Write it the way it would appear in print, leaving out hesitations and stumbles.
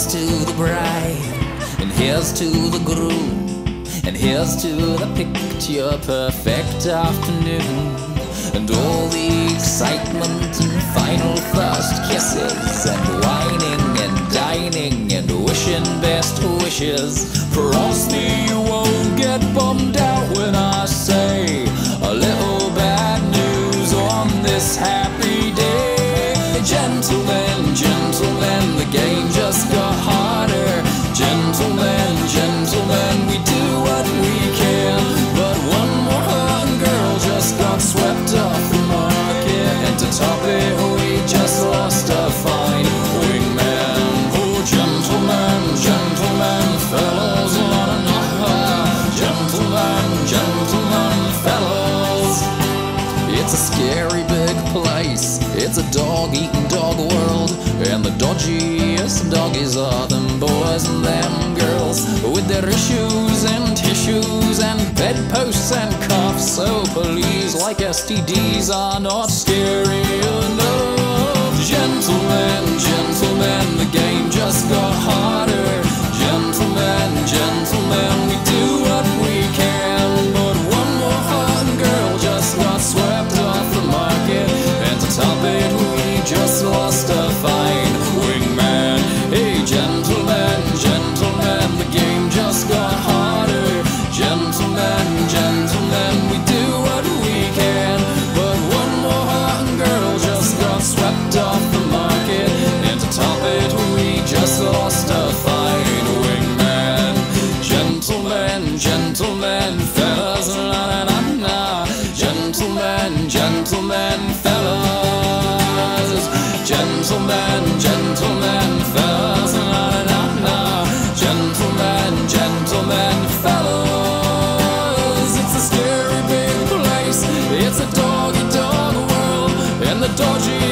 here's to the bride, and here's to the groom, and here's to the picture perfect afternoon, and all the excitement and final first kisses, and whining and dining and wishing best wishes. Promise me you won't get bummed out when I say a little bad news on this happy day. Gentlemen, gentlemen, the game just got harder. Gentlemen, gentlemen, we do what we can, but one more hot girl just got swept off the market, and to top it we just lost a fine wingman. Oh, gentlemen, gentlemen, fellows, la la la. Gentlemen, gentlemen, fellows. It's a scary big place, it's a dog-eating dog world, and the dodgiest doggies are them boys and them girls, with their issues and tissues and bedposts and cuffs. So please, like STDs, are not scary enough. Gentlemen, gentlemen, the game just got harder. Gentlemen, gentlemen, we do what we can, but one more hot girl just got swept off the market, and to top it we just lost a fine wingman. Hey, gentlemen, gentlemen, the game just got harder. Gentlemen, gentlemen, we do what we can, but one more hot girl just got swept off the market, and to top it we just lost a fine wingman. Gentlemen, gentlemen, fellas, la la la la. Gentlemen, gentlemen, fellas. Gentlemen, gentlemen, fellas, la la la la. Gentlemen, gentlemen, fellas. It's a scary big place, it's a doggy dog world, and the dodgy